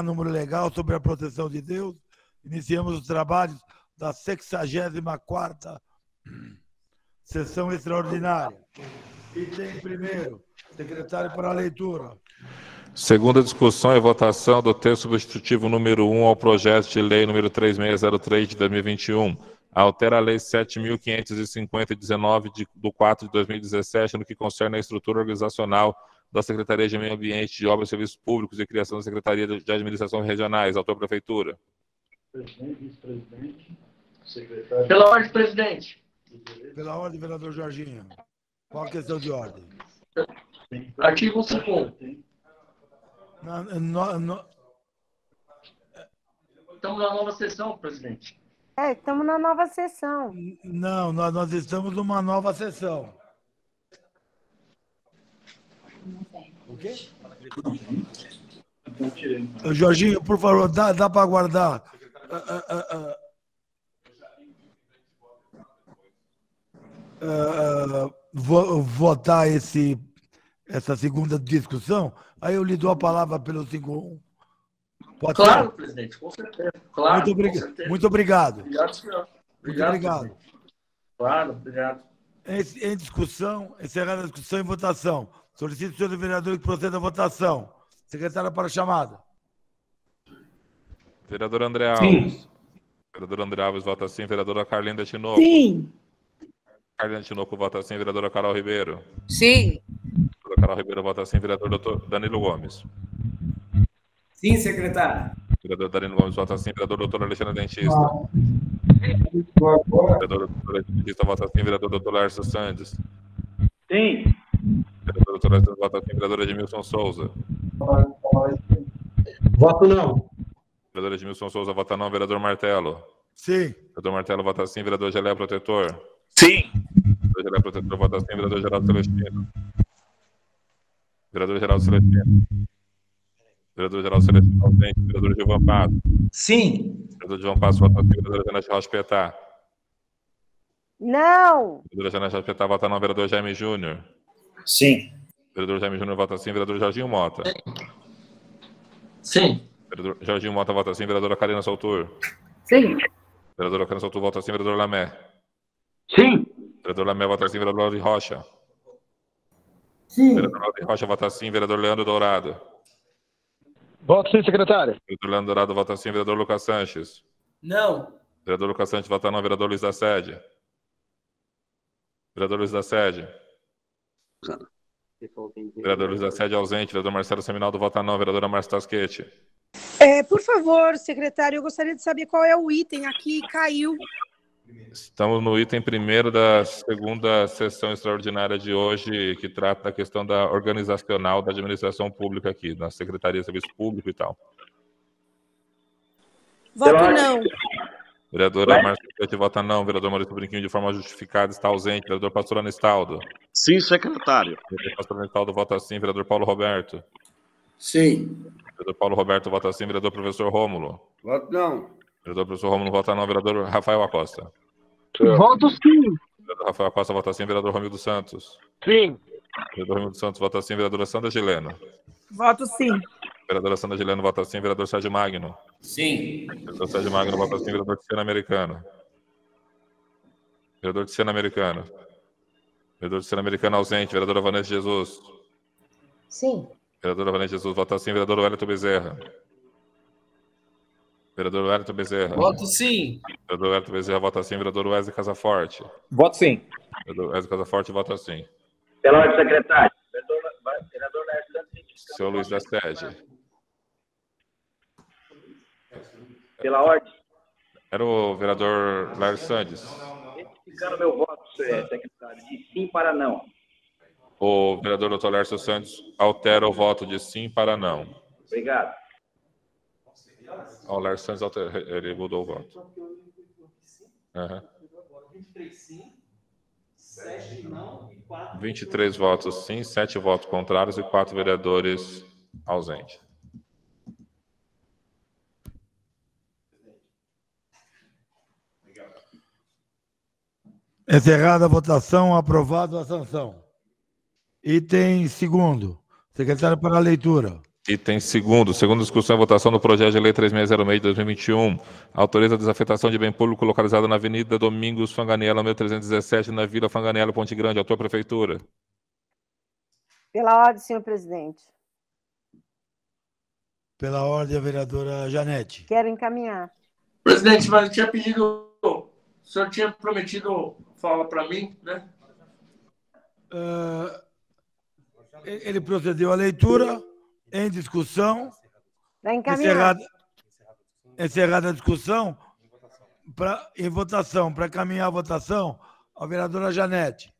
má número legal sobre a proteção de Deus, iniciamos os trabalhos da 64ª sessão extraordinária. Item primeiro, secretário para a leitura. Segunda discussão e votação do texto substitutivo número 1 ao projeto de lei número 3603 de 2021. Altera a lei 7.550/19 do 4 de 2017 no que concerne a estrutura organizacional da Secretaria de Meio Ambiente, de Obras e Serviços Públicos e criação da Secretaria de Administração Regionais. Autor, Prefeitura. Presidente, vice-presidente, secretário. Pela ordem, presidente. Pela ordem, vereador Jorginho. Qual a questão de ordem? Artigo 2º. Estamos na nova sessão, presidente. Estamos na nova sessão. Não, nós estamos numa nova sessão. O quê? Jorginho, por favor, dá para aguardar. Votar essa segunda discussão, aí eu lhe dou a palavra pelo 5.1. Pode Claro, ser? presidente, com certeza. Claro, muito obrigado. Obrigado, senhor. Muito obrigado. Claro, obrigado. Em discussão, encerrada a discussão e votação. Solicito, senhor vereador, que proceda à votação. Secretária para a chamada. Vereador André Alves. Vereador André Alves vota sim. Vereadora Carlinda Tinoco. Sim. Carlinda Tinoco vota sim. Vereadora Carol Ribeiro. Sim. Vereadora Carol Ribeiro vota sim. Vereador Dr. Danilo Gomes. Sim, secretário. Vereador Danilo Gomes vota sim. Vereador Dr. Alexandre Dentista. Vereador Dr. Dentista vota sim. Vereador Dr. Lárcio Sandes. Sim. Vereador Dr. Lárcio Sandes vota sim. Vereador Edmilson Souza. Voto não. Vereador Edmilson Souza vota não. Vereador Martelo. Sim. Vereador Martelo vota sim. Vereador Gelé Protetor. Sim. Vereador Gelé Protetor vota sim. Vereador Geraldo Celestino. Vereador Geraldo Celestino. Vereador Geraldo Celestino ausente. Vereador Gilvan Passo. Sim. Vereador Gilvan Passo vota sim. Vereadora Janete Rocha Petá. Não. Vereadora Janete Rocha Petá vota não. Vereador Jaime Júnior. Sim. Vereador Jaime Júnior vota sim. Vereador Jorginho Mota. Sim. Vereador Jorginho Mota vota sim. Vereadora Karina Soltur. Sim. Vereadora Karina Soltur vota sim. Vereador Lamé. Sim. Vereador Lamé vota sim. Vereador Lauri Rocha. Sim. Vereador Lauri Rocha vota sim. Vereador Leandro Dourado. Voto sim, secretário. Vereador Leandro Dourado vota sim. Vereador Lucas Sanches. Não. Vereador Lucas Sanches vota não. Vereador Luiz da Sede. Vereador Luiz da Sede. Vereador Luiz da Sede ausente. Vereador Marcelo Seminaldo vota não. Vereadora Márcia Tasquete. Por favor, secretário, eu gostaria de saber qual é o item aqui, caiu. Estamos no item primeiro da segunda sessão extraordinária de hoje, que trata da questão da organizacional da administração pública aqui, na Secretaria de Serviço Público e tal. Voto não. Vereadora Márcia Tasquete vota não. Vereador Maurício Brinquinho, de forma justificada, está ausente. Vereador Pastor Anistaldo. Sim, secretário. Vereador Pastor Anistaldo vota sim. Vereador Paulo Roberto. Sim. Vereador Paulo Roberto vota sim. Vereador Professor Rômulo. Voto não. Vereador Professor Rômulo vota não. Vereador Rafael Acosta. Voto sim. Vereador Rafael Acosta vota sim. Vereador Romildo Santos. Sim. Vereador Romildo Santos vota sim. Vereadora Sandra Gileno. Voto sim. Vereadora Sandra Gileno vota sim. Vereador Sérgio Magno. Sim. Vereador Sérgio Magno vota sim. Vereador Tiziano Americano. Vereador Tiziano Americano. Vereador Tiziano Americano ausente. Vereadora Vanessa Jesus. Sim. Vereadora Vanessa Jesus vota sim. Vereador Wellington Bezerra. Vereador Wellington Bezerra. Voto sim. Vereador Wellington Bezerra vota sim. Vereador Wesley Casaforte. Voto sim. Vereador Wesley Casaforte vota sim. Pela ordem, secretário. Vereador Lércio. Senhor Luiz da Sede. Pela ordem. Era o vereador Lárcio Sandes. Retificando meu voto, secretário, de sim para não. O vereador Dr. Lárcio Santos altera o voto de sim para não. Obrigado. O Lárcio Santos ele mudou o voto. Uhum. 23 votos sim, 7 votos contrários e 4 vereadores ausentes. Encerrada a votação, aprovado a sanção. Item segundo. Secretário para a leitura. Item segundo discussão e votação do projeto de lei 3606 de 2021, autoriza a desafetação de bem público localizado na Avenida Domingos Fanganello, número 317, na Vila Fanganello, Ponte Grande. Autor, Prefeitura. Pela ordem, senhor presidente. Pela ordem, a vereadora Janete. Quero encaminhar. Presidente, mas eu tinha pedido, o senhor tinha prometido falar para mim, né? Ele procedeu à leitura, em discussão. Vai encaminhar. Encerrada a discussão, em votação, para caminhar a votação, a vereadora Janete.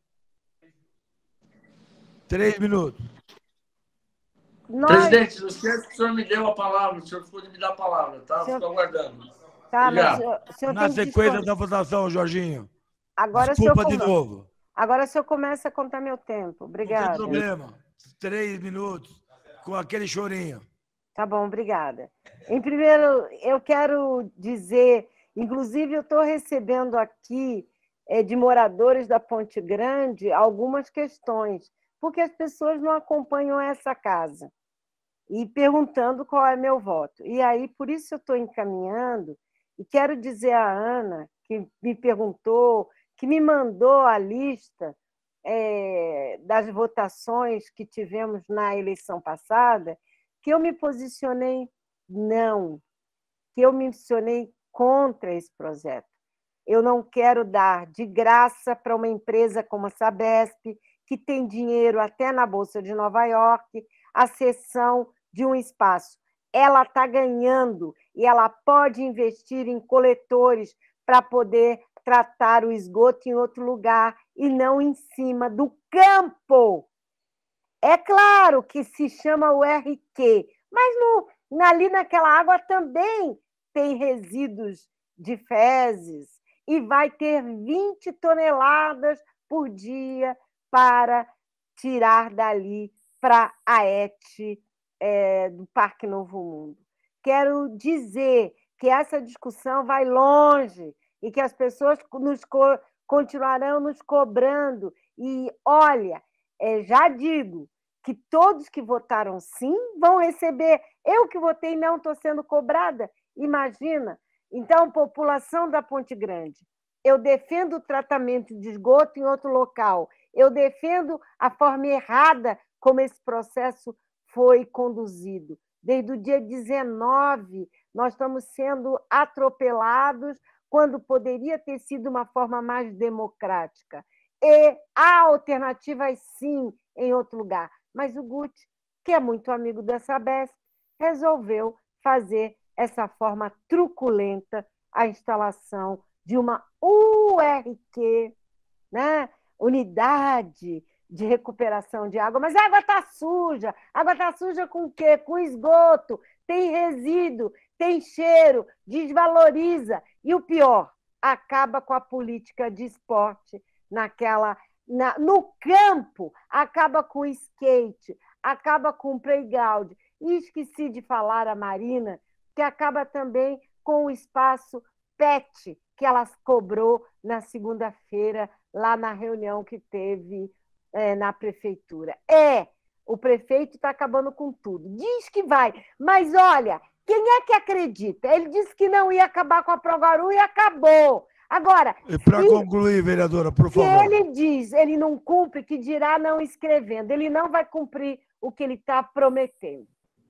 3 minutos. Presidente, o senhor me deu a palavra, o senhor ficou de me dar a palavra, tá? Estou aguardando. Tá, mas o senhor Na tem sequência da votação, Jorginho. Agora Desculpa de novo. Agora o senhor começa a contar meu tempo. Obrigada. Não tem problema. 3 minutos, com aquele chorinho. Tá bom, obrigada. Em primeiro, eu quero dizer, inclusive eu estou recebendo aqui de moradores da Ponte Grande algumas questões, porque as pessoas não acompanham essa casa e perguntando qual é meu voto. E aí, por isso eu estou encaminhando, e quero dizer à Ana, que me perguntou, que me mandou a lista das votações que tivemos na eleição passada, que eu me posicionei não, que eu me posicionei contra esse projeto. Eu não quero dar de graça para uma empresa como a Sabesp, que tem dinheiro até na Bolsa de Nova York, a cessão de um espaço. Ela está ganhando e ela pode investir em coletores para poder tratar o esgoto em outro lugar e não em cima do campo. É claro que se chama o RQ, mas ali naquela água também tem resíduos de fezes e vai ter 20 toneladas por dia para tirar dali para a ET do Parque Novo Mundo. Quero dizer que essa discussão vai longe e que as pessoas continuarão nos cobrando. E, olha, já digo que todos que votaram sim vão receber. Eu que votei não estou sendo cobrada. Imagina. Então, população da Ponte Grande, eu defendo o tratamento de esgoto em outro local. Eu defendo a forma errada como esse processo foi conduzido. Desde o dia 19, nós estamos sendo atropelados quando poderia ter sido uma forma mais democrática. E há alternativas, sim, em outro lugar. Mas o Guti, que é muito amigo da Sabesp, resolveu fazer essa forma truculenta a instalação de uma URQ, né? Unidade de recuperação de água. Mas a água está suja. A água está suja com o quê? Com esgoto. Tem resíduo, tem cheiro, desvaloriza. E o pior, acaba com a política de esporte no campo, acaba com o skate, acaba com o playground. E esqueci de falar a Marina, que acaba também com o espaço PET, que ela cobrou na segunda-feira, lá na reunião que teve na prefeitura. O prefeito está acabando com tudo. Diz que vai, mas olha, quem é que acredita? Ele disse que não ia acabar com a Progaru e acabou. Agora... E para concluir, vereadora, por favor. Se ele diz, ele não cumpre, que dirá não escrevendo. Ele não vai cumprir o que ele está prometendo.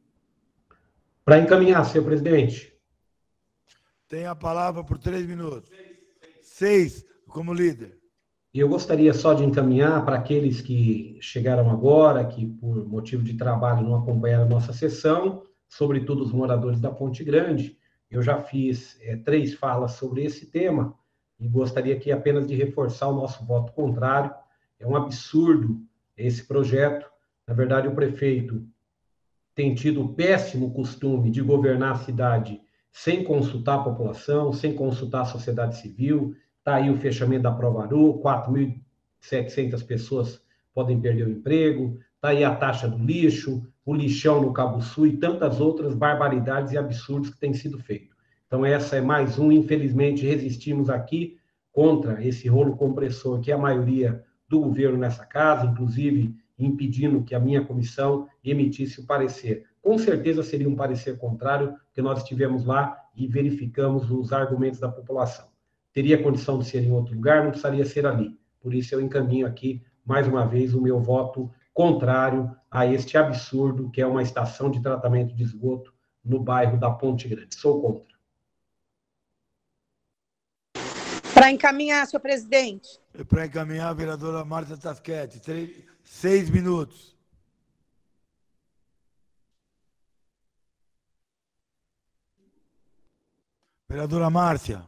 Para encaminhar, senhor presidente. Tem a palavra por 3 minutos. 6, como líder. E eu gostaria só de encaminhar para aqueles que chegaram agora, que por motivo de trabalho não acompanharam a nossa sessão, sobretudo os moradores da Ponte Grande. Eu já fiz 3 falas sobre esse tema e gostaria aqui apenas de reforçar o nosso voto contrário. É um absurdo esse projeto. Na verdade, o prefeito tem tido o péssimo costume de governar a cidade sem consultar a população, sem consultar a sociedade civil. Está aí o fechamento da Provaru, 4.700 pessoas podem perder o emprego, está aí a taxa do lixo, o lixão no Cabo Sul e tantas outras barbaridades e absurdos que têm sido feitos. Então, essa é mais um, infelizmente, resistimos aqui contra esse rolo compressor, que é a maioria do governo nessa casa, inclusive impedindo que a minha comissão emitisse o parecer. com certeza seria um parecer contrário, porque nós estivemos lá e verificamos os argumentos da população. Teria condição de ser em outro lugar, não precisaria ser ali. Por isso eu encaminho aqui, mais uma vez, o meu voto contrário a este absurdo que é uma estação de tratamento de esgoto no bairro da Ponte Grande. Sou contra. Para encaminhar, senhor presidente. Para encaminhar, a vereadora Márcia Tasquete, 6 minutos. Vereadora Márcia.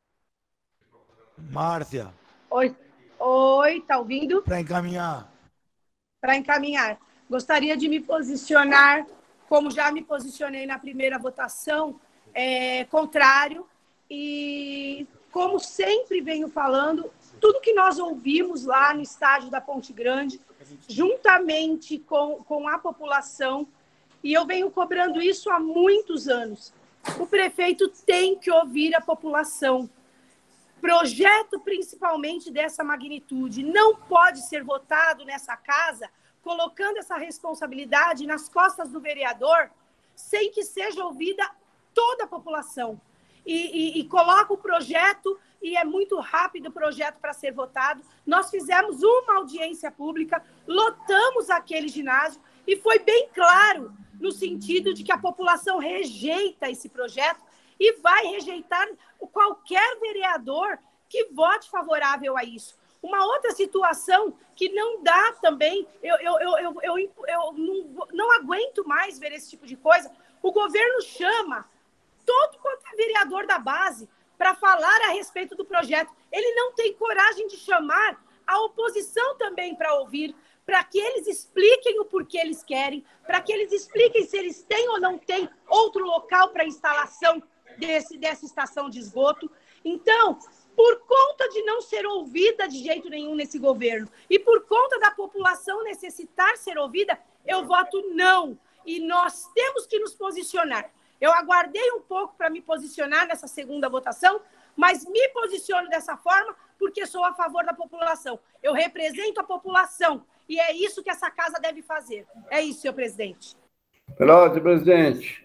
Márcia. Oi, tá ouvindo? Para encaminhar. Para encaminhar. Gostaria de me posicionar, como já me posicionei na primeira votação, contrário. E, como sempre venho falando, tudo que nós ouvimos lá no estádio da Ponte Grande, juntamente com a população, e eu venho cobrando isso há muitos anos. O prefeito tem que ouvir a população. Projeto, principalmente dessa magnitude, não pode ser votado nessa casa colocando essa responsabilidade nas costas do vereador sem que seja ouvida toda a população. E coloca o projeto, e é muito rápido o projeto para ser votado. Nós fizemos uma audiência pública, lotamos aquele ginásio, e foi bem claro no sentido de que a população rejeita esse projeto e vai rejeitar qualquer vereador que vote favorável a isso. Uma outra situação que não dá também, eu não aguento mais ver esse tipo de coisa, o governo chama todo quanto é vereador da base para falar a respeito do projeto. Ele não tem coragem de chamar a oposição também para ouvir, para que eles expliquem o porquê eles querem, para que eles expliquem se eles têm ou não têm outro local para instalação dessa estação de esgoto. Então, por conta de não ser ouvida de jeito nenhum nesse governo e por conta da população necessitar ser ouvida, eu voto não. E nós temos que nos posicionar. Eu aguardei um pouco para me posicionar nessa segunda votação, mas me posiciono dessa forma porque sou a favor da população. Eu represento a população e é isso que essa casa deve fazer. É isso, senhor presidente. Pronto, presidente.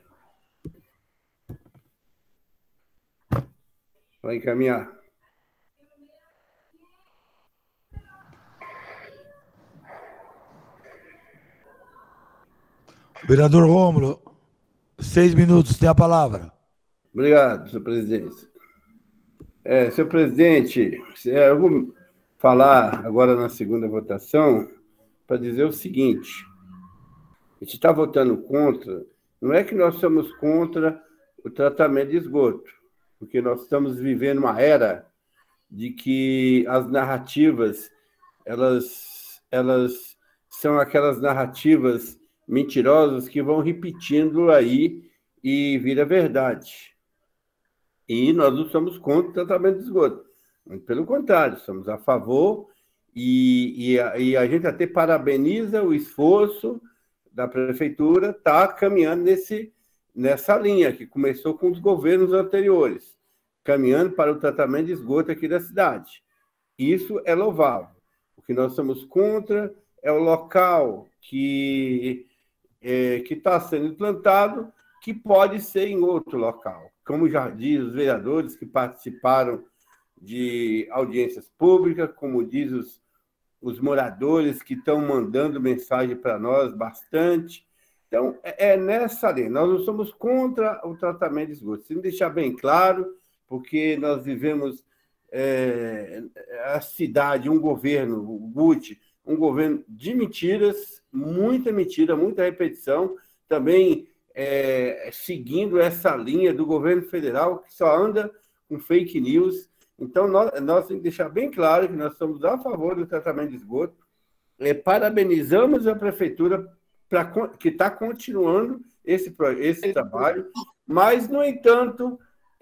Vai encaminhar. Vereador Rômulo, 6 minutos, tem a palavra. Obrigado, senhor presidente. Senhor presidente, eu vou falar agora na segunda votação para dizer o seguinte: a gente está votando contra, não é que nós somos contra o tratamento de esgoto, porque nós estamos vivendo uma era de que as narrativas, elas são aquelas narrativas mentirosas que vão repetindo aí e vira verdade. E nós não somos contra o tratamento de esgoto. Muito pelo contrário, somos a favor e a gente até parabeniza o esforço da prefeitura estar caminhando nessa linha, que começou com os governos anteriores, caminhando para o tratamento de esgoto aqui da cidade. Isso é louvável. O que nós somos contra é o local que está sendo implantado, que pode ser em outro local. Como já diz os vereadores que participaram de audiências públicas, como diz os moradores que estão mandando mensagem para nós bastante. Então, é nessa linha. Nós não somos contra o tratamento de esgoto. Se me deixar bem claro, porque nós vivemos a cidade, um governo, o Guti, um governo de mentiras, muita mentira, muita repetição, também seguindo essa linha do governo federal, que só anda com fake news. Então, nós temos que deixar bem claro que nós somos a favor do tratamento de esgoto, parabenizamos a prefeitura que está continuando esse trabalho, mas, no entanto,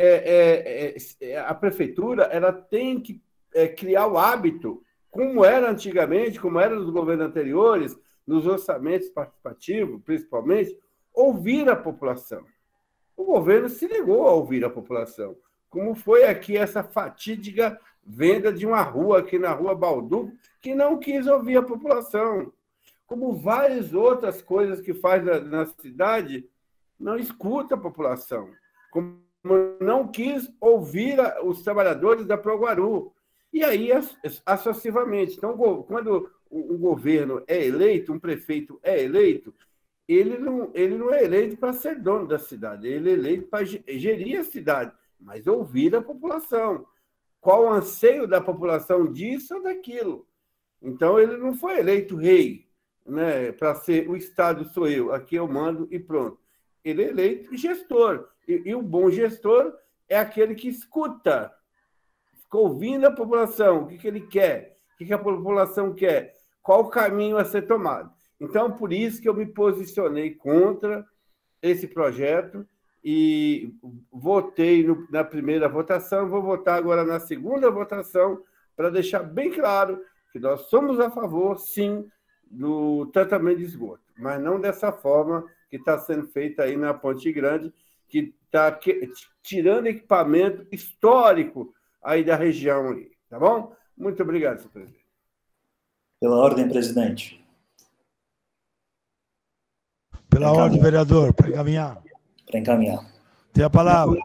a prefeitura ela tem que criar o hábito, como era antigamente, como era nos governos anteriores, nos orçamentos participativos, principalmente, ouvir a população. O governo se negou a ouvir a população, como foi aqui essa fatídica venda de uma rua aqui na Rua Balduco, que não quis ouvir a população. como várias outras coisas que faz na cidade, não escuta a população. Como não quis ouvir os trabalhadores da Proguaru. E aí, associativamente. Então, quando um governo é eleito, um prefeito é eleito, ele não é eleito para ser dono da cidade, ele é eleito para gerir a cidade, mas ouvir a população. Qual o anseio da população disso ou daquilo? Então, ele não foi eleito rei, né, para ser o Estado sou eu, aqui eu mando e pronto. Ele é eleito gestor. E o bom gestor é aquele que escuta, fica ouvindo a população, o que ele quer, o que a população quer, qual o caminho a ser tomado. Então, por isso que eu me posicionei contra esse projeto e votei na primeira votação, vou votar agora na segunda votação para deixar bem claro que nós somos a favor, sim, do tratamento de esgoto, mas não dessa forma que está sendo feita aí na Ponte Grande, que está tirando equipamento histórico aí da região, aí, tá bom? Muito obrigado, senhor presidente. Pela ordem, presidente. Pela ordem, vereador, para encaminhar. Para encaminhar. Tem a palavra.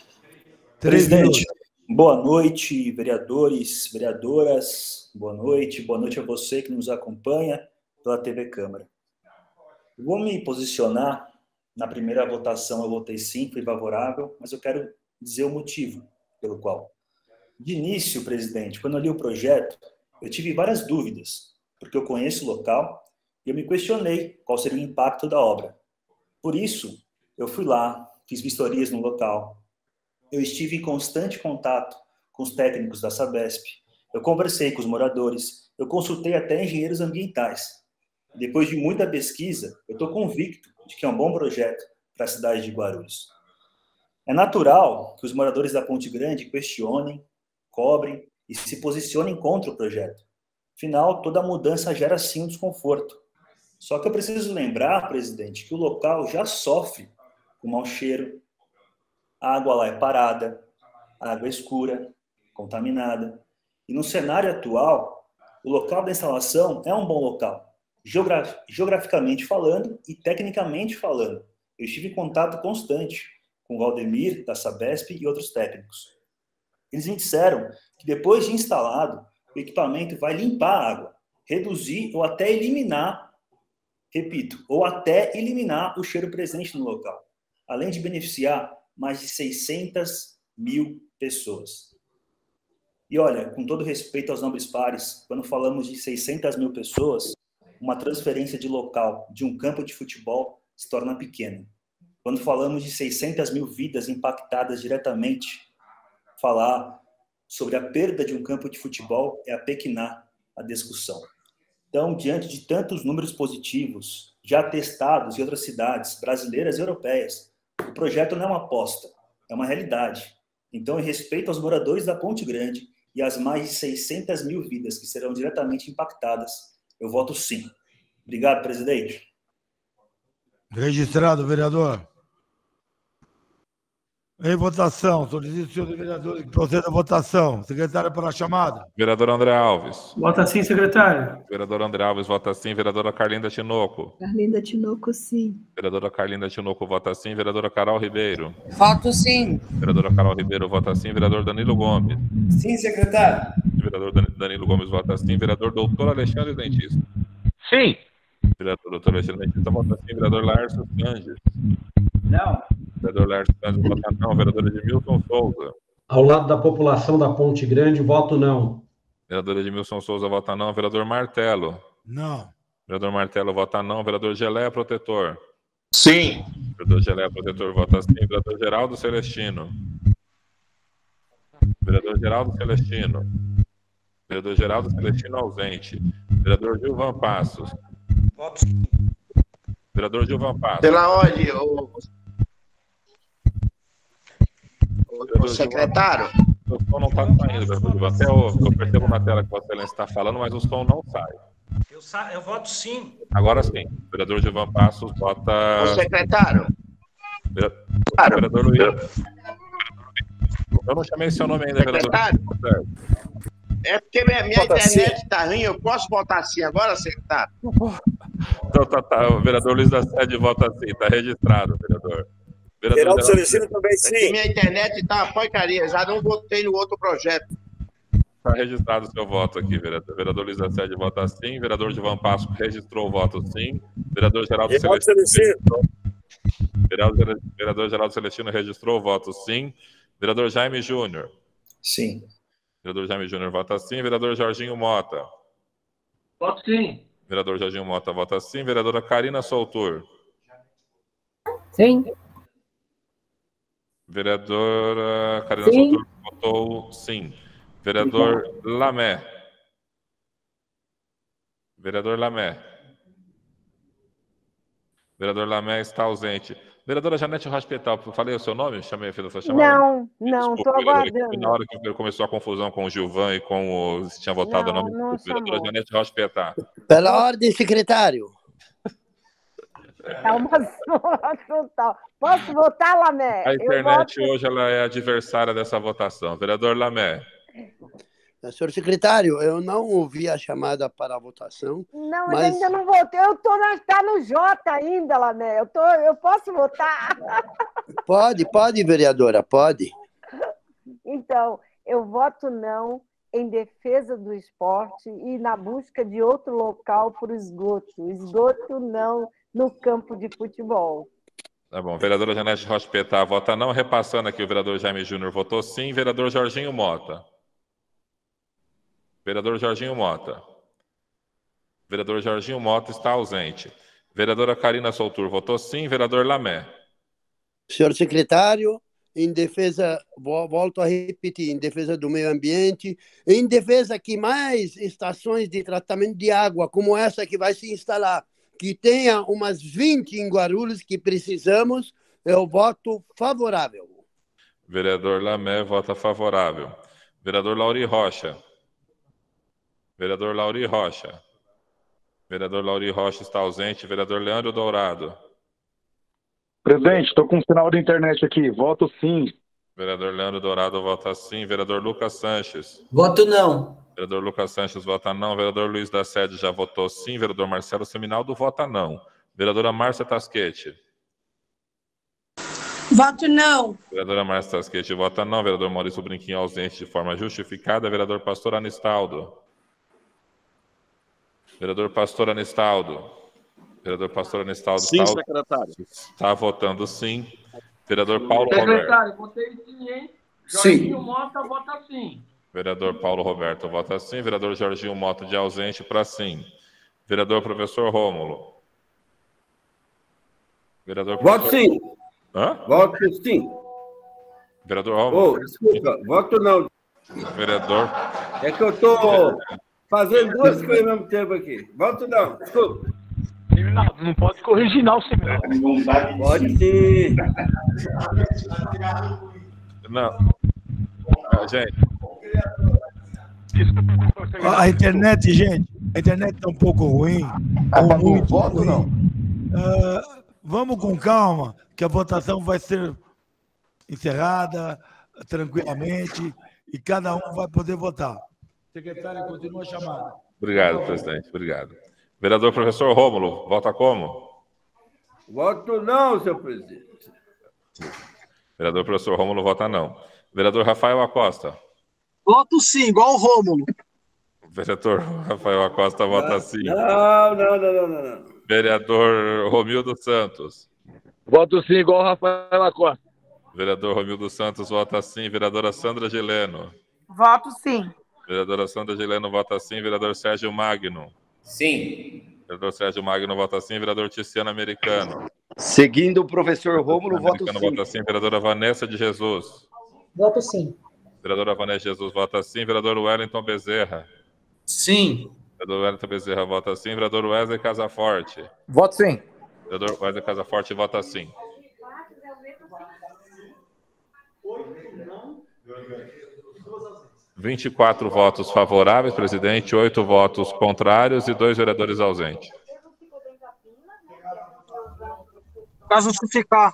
Presidente, boa noite, vereadores, vereadoras, boa noite a você que nos acompanha pela TV Câmara. Vou me posicionar. Na primeira votação eu votei sim, fui favorável, mas eu quero dizer o motivo pelo qual. De início, presidente, quando eu li o projeto, eu tive várias dúvidas, porque eu conheço o local e eu me questionei qual seria o impacto da obra. Por isso, eu fui lá, fiz vistorias no local, eu estive em constante contato com os técnicos da Sabesp, eu conversei com os moradores, eu consultei até engenheiros ambientais. Depois de muita pesquisa, eu estou convicto de que é um bom projeto para a cidade de Guarulhos. É natural que os moradores da Ponte Grande questionem, cobrem e se posicionem contra o projeto. Afinal, toda mudança gera sim um desconforto. Só que eu preciso lembrar, presidente, que o local já sofre com mau cheiro, a água lá é parada, a água é escura, contaminada. E no cenário atual, o local da instalação é um bom local, geograficamente falando e tecnicamente falando. Eu estive em contato constante com o Valdemir, da Sabesp e outros técnicos. Eles me disseram que depois de instalado, o equipamento vai limpar a água, reduzir ou até eliminar, repito, ou até eliminar o cheiro presente no local, além de beneficiar mais de 600 mil pessoas. E olha, com todo respeito aos nobres pares, quando falamos de 600 mil pessoas, uma transferência de local de um campo de futebol se torna pequena. Quando falamos de 600 mil vidas impactadas diretamente, falar sobre a perda de um campo de futebol é apequenar a discussão. Então, diante de tantos números positivos, já testados em outras cidades brasileiras e europeias, o projeto não é uma aposta, é uma realidade. Então, em respeito aos moradores da Ponte Grande e às mais de 600 mil vidas que serão diretamente impactadas, eu voto sim. Obrigado, presidente. Registrado, vereador. Em votação, solicito, senhor vereador, que proceda a votação. Secretário, para a chamada. Vereador André Alves. Vota sim, secretário. Vereador André Alves vota sim. Vereadora Carlinda Tinoco. Carlinda Tinoco, sim. Vereadora Carlinda Tinoco vota sim. Vereadora Carol Ribeiro. Voto sim. Vereadora Carol Ribeiro vota sim. Vereador Danilo Gomes. Sim, secretário. Vereador Danilo Gomes vota sim. Vereador doutor Alexandre Dentista. Sim. Vereador doutor Alexandre Dentista vota sim. Vereador Lárcio Sanches. Não. Vereador Lárcio Sanches vota não. Vereador Edmilson Souza. Ao lado da população da Ponte Grande, voto não. Vereador Edmilson Souza vota não. Vereador Martelo. Não. Vereador Martelo vota não. Vereador Geleia Protetor. Sim. Vereador Geleia Protetor vota sim. Vereador Geraldo Celestino. Vereador Geraldo Celestino. Vereador Geraldo Celestino ausente. Vereador Gilvan Passos. Voto sim. Vereador Gilvan Passos. Pela ordem, o secretário. O som não está saindo, vereador Gilvan. Até eu percebo na tela que o Excelência está falando, mas o som não sai. Eu voto sim. Agora sim. Vereador Gilvan Passos vota... O secretário. Vereador Luiz. Eu não chamei seu nome ainda, vereador. É porque minha internet está ruim, eu posso votar sim agora, secretário? Então tá. O vereador Luiz da Sede vota sim. Tá registrado, vereador. Geraldo Celestino também É sim. que minha internet tá uma porcaria, já não votei no outro projeto. Está registrado o seu voto aqui, vereador. Vereador Luiz da Sede vota sim. Vereador Gilvan Pasco registrou o voto sim. Vereador Geraldo Celestino. Vereador Geraldo Celestino registrou o voto sim. Vereador Jaime Júnior. Sim. Vereador Jaime Júnior vota sim. Vereador Jorginho Mota. Voto sim. Vereador Jorginho Mota vota sim. Vereadora Karina Soltur. Sim. Vereadora Karina Sim. Soltur votou sim. Vereador Lamé. Vereador Lamé. Vereador Lamé está ausente. Vereadora Janete Raspetal, falei o seu nome? Chamei a filha da sua chamada? Não, estou Vereadora, aguardando. na hora que começou a confusão com o Gilvan e com o... Se tinha votado o nome. Vereadora Janete Raspetal. Pela ordem, secretário. É uma zona total. Posso votar, Lamé? A internet hoje ela é adversária dessa votação. Vereador Lamé. Senhor secretário, eu não ouvi a chamada para a votação. Não, mas ainda não votei. Tá no J ainda, Lamé. Eu posso votar? Pode, vereadora, pode. Então, eu voto não em defesa do esporte e na busca de outro local para o esgoto. Esgoto não no campo de futebol. Tá bom. Vereadora Janete Rospetá vota não. Repassando aqui, o vereador Jaime Júnior votou sim. Vereador Jorginho Mota. Vereador Jorginho Mota. Vereador Jorginho Mota está ausente. Vereadora Karina Soltur votou sim. Vereador Lamé. Senhor secretário, em defesa, volto a repetir, em defesa do meio ambiente, em defesa que mais estações de tratamento de água, como essa que vai se instalar, que tenha umas 20 em Guarulhos que precisamos, eu voto favorável. Vereador Lamé vota favorável. Vereador Lauri Rocha. Vereador Lauri Rocha. Vereador Lauri Rocha está ausente. Vereador Leandro Dourado. Presidente, estou com um sinal de internet aqui. Voto sim. Vereador Leandro Dourado vota sim. Vereador Lucas Sanches. Voto não. Vereador Lucas Sanches vota não. Vereador Luiz da Sede já votou sim. Vereador Marcelo Seminaldo vota não. Vereadora Márcia Tasquete. Voto não. Vereadora Márcia Tasquete vota não. Vereador Maurício Brinquinho ausente de forma justificada. Vereador Pastor Anistaldo. Vereador Pastor Anistaldo. Vereador Pastor Anistaldo Sim, secretário. Está votando sim. Vereador Paulo Roberto. Secretário, votei sim, hein? Jorginho Mota vota sim. Vereador Paulo Roberto vota sim. Vereador Jorginho Mota de ausente para sim. Vereador Professor Rômulo. Vereador Voto sim. Hã? Voto sim. Vereador Rômulo. Desculpa, voto não. Vereador. É que eu estou fazendo duas coisas ao mesmo tempo aqui. Voto não, desculpa. Não pode corrigir, não, senhor. Pode sim. Não. Gente. A internet, gente, a internet está um pouco ruim. Ou muito voto ruim. não? Vamos com calma, que a votação vai ser encerrada tranquilamente e cada um vai poder votar. Secretário, continua a chamada. Obrigado, presidente. Obrigado. Vereador Professor Rômulo, vota como? Voto não, senhor presidente. Vereador Professor Rômulo vota não. Vereador Rafael Acosta. Voto sim, igual o Rômulo. Vereador Rafael Acosta vota sim. Não. Vereador Romildo Santos. Voto sim, igual o Rafael Acosta. Vereador Romildo Santos vota sim. Vereadora Sandra Gileno. Voto sim. Vereadora Sandra Gileno vota sim. Vereador Sérgio Magno. Sim. Vereador Sérgio Magno vota sim. Vereador Tiziano Americano. Seguindo o professor Rômulo, voto sim. Vota sim. Vereadora Vanessa de Jesus. Voto sim. Vereadora Vanessa de Jesus vota sim. Vereador Wellington Bezerra. Sim. Vereador Wellington Bezerra vota sim. Vereador Wesley Casaforte. Voto sim. Vereador Wesley Casaforte vota sim. – 24 votos favoráveis, presidente, 8 votos contrários e 2 vereadores ausentes. Para justificar.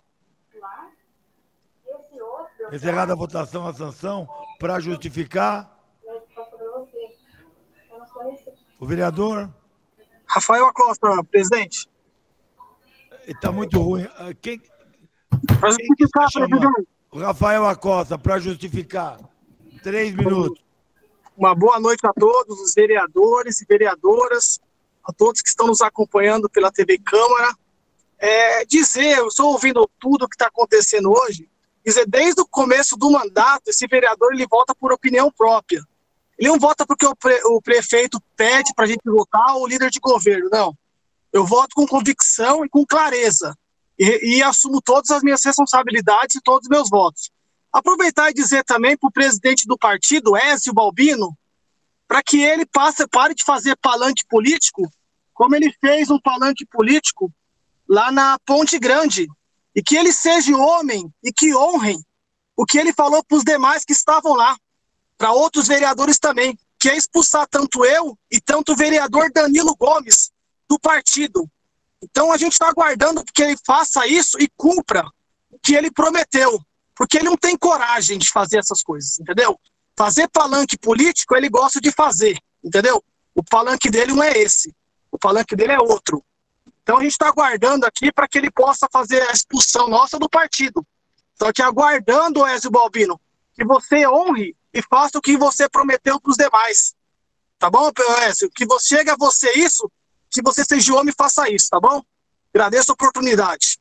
Encerrada a votação, a sanção, para justificar. O vereador Rafael Acosta, presidente. Está muito ruim. Quem Para justificar, presidente. o Rafael Acosta, para justificar. 3 minutos. Uma boa noite a todos os vereadores e vereadoras, a todos que estão nos acompanhando pela TV Câmara. Eu estou ouvindo tudo o que está acontecendo hoje, dizer, desde o começo do mandato, esse vereador ele vota por opinião própria. Ele não vota porque o prefeito pede para a gente votar ou o líder de governo, não. Eu voto com convicção e com clareza. E assumo todas as minhas responsabilidades e todos os meus votos. Aproveitar e dizer também para o presidente do partido, Ézio Balbino, para que ele pare de fazer palanque político, como ele fez um palanque político lá na Ponte Grande, e que ele seja homem e que honrem o que ele falou para os demais que estavam lá, para outros vereadores também, que é expulsar tanto eu e tanto o vereador Danilo Gomes do partido. Então a gente está aguardando que ele faça isso e cumpra o que ele prometeu, porque ele não tem coragem de fazer essas coisas, entendeu? Fazer palanque político ele gosta de fazer, entendeu? O palanque dele não é esse, o palanque dele é outro. Então a gente está aguardando aqui para que ele possa fazer a expulsão nossa do partido. Só que aguardando, Ézio Balbino, que você honre e faça o que você prometeu para os demais. Tá bom, Ézio? Que chegue a você isso, que você seja homem e faça isso, tá bom? Agradeço a oportunidade.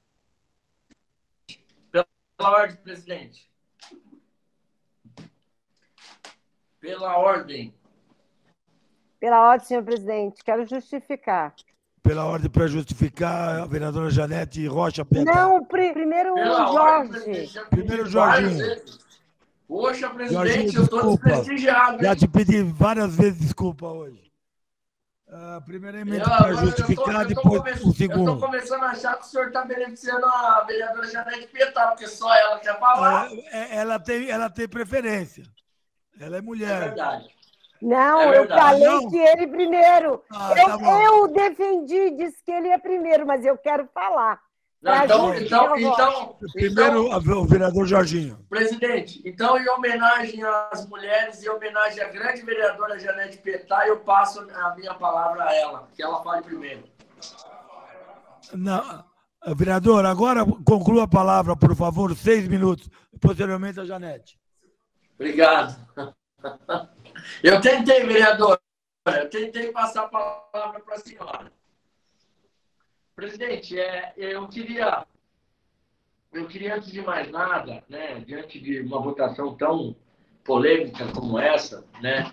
Pela ordem, presidente. Pela ordem. Pela ordem, senhor presidente. Quero justificar. Pela ordem para justificar, a vereadora Janete Rocha Peta. Não, primeiro o Jorge. Primeiro o Jorginho. Poxa, presidente, Jorginho, eu estou desprestigiado. Já te pedi várias vezes desculpa hoje. Primeiramente para justificar, depois o segundo. Eu estou começando a achar que o senhor está beneficiando a vereadora Janete Peta, porque só ela quer falar. Ela tem preferência. Ela é mulher. É verdade. Não, eu falei que ele primeiro. Eu defendi, disse que ele é primeiro, mas eu quero falar. Então, primeiro, o vereador Jorginho. Presidente, então, em homenagem às mulheres, em homenagem à grande vereadora Janete Petá, eu passo a minha palavra a ela, que ela fale primeiro. Não, vereador, agora conclua a palavra, por favor, 6 minutos, posteriormente a Janete. Obrigado. Eu tentei, vereador, eu tentei passar a palavra para a senhora. Presidente, eu queria, antes de mais nada, né, diante de uma votação tão polêmica como essa, né,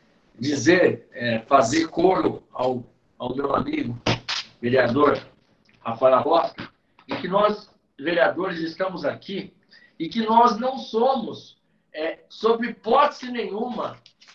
fazer coro ao meu amigo, vereador Rafael Acosta, e que nós, vereadores, estamos aqui e que nós não somos, sob hipótese nenhuma,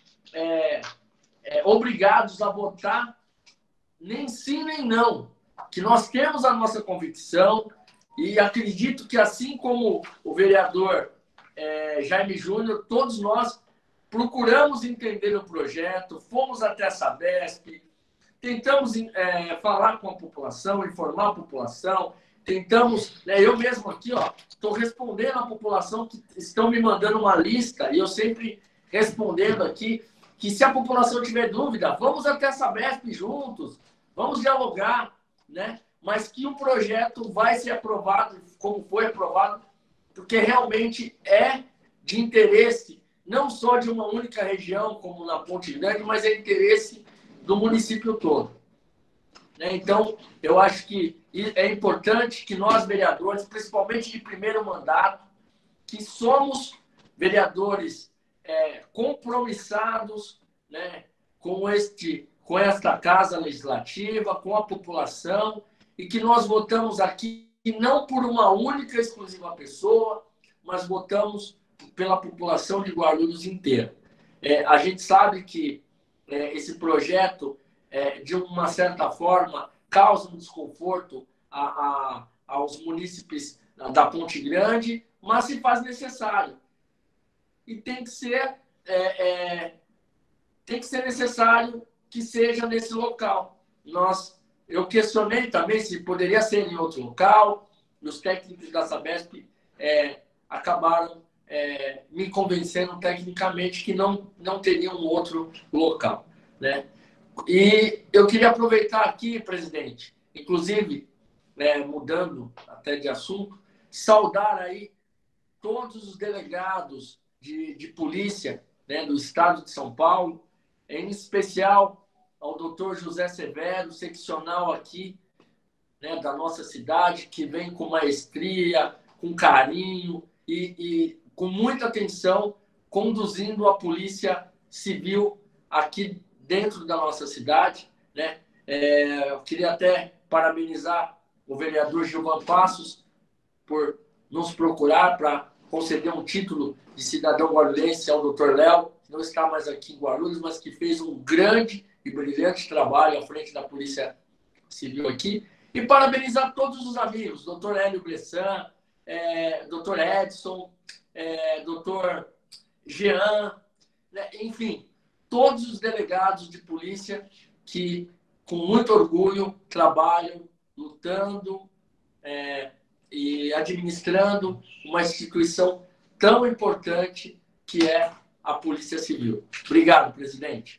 obrigados a votar nem sim nem não. Que nós temos a nossa convicção e acredito que, assim como o vereador Jaime Júnior, todos nós procuramos entender o projeto, fomos até a Sabesp, tentamos falar com a população, informar a população, tentamos... eu mesmo aqui estou respondendo à população que estão me mandando uma lista e eu sempre respondendo aqui que se a população tiver dúvida, vamos até a Sabesp juntos, vamos dialogar, né? Mas que o projeto vai ser aprovado, como foi aprovado, porque realmente é de interesse não só de uma única região, como na Ponte Grande, mas é interesse do município todo. Né? Então, eu acho que é importante que nós, vereadores, principalmente de primeiro mandato, que somos vereadores compromissados, né, com esta Casa Legislativa, com a população, e que nós votamos aqui não por uma única exclusiva pessoa, mas votamos pela população de Guarulhos inteira. A gente sabe que esse projeto, de uma certa forma, causa um desconforto aos munícipes da Ponte Grande, mas se faz necessário. E tem que ser necessário que seja nesse local. Eu questionei também se poderia ser em outro local, e os técnicos da Sabesp acabaram me convencendo tecnicamente que não teria um outro local. Né? E eu queria aproveitar aqui, presidente, inclusive, mudando até de assunto, saudar aí todos os delegados de polícia, né, do estado de São Paulo, em especial ao doutor José Severo, seccional aqui, né, da nossa cidade, que vem com maestria, com carinho e com muita atenção, conduzindo a Polícia Civil aqui dentro da nossa cidade, né? Eu queria até parabenizar o vereador Gilvan Passos por nos procurar para conceder um título de cidadão guarulhense ao doutor Léo, que não está mais aqui em Guarulhos, mas que fez um grande e brilhante trabalho à frente da Polícia Civil aqui. E parabenizar todos os amigos, doutor Hélio Bressan, doutor Edson, doutor Jean, né? Enfim, todos os delegados de polícia que, com muito orgulho, trabalham, lutando e administrando uma instituição tão importante que é a Polícia Civil. Obrigado, presidente.